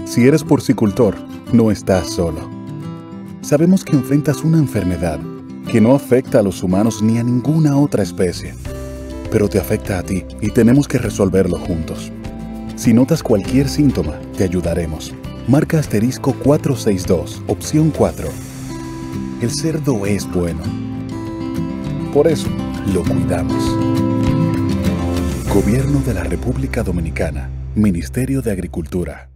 Si eres porcicultor, no estás solo. Sabemos que enfrentas una enfermedad que no afecta a los humanos ni a ninguna otra especie, pero te afecta a ti y tenemos que resolverlo juntos. Si notas cualquier síntoma, te ayudaremos. Marca asterisco 462, opción 4. El cerdo es bueno. Por eso, lo cuidamos. Gobierno de la República Dominicana. Ministerio de Agricultura.